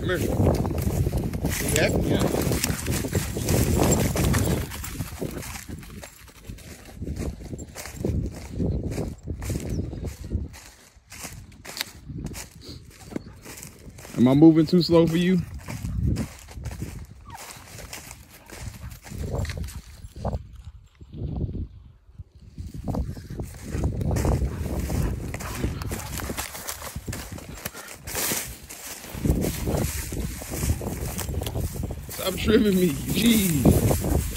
Come here. You happy? Yeah. Am I moving too slow for you? Stop tripping me. Jeez.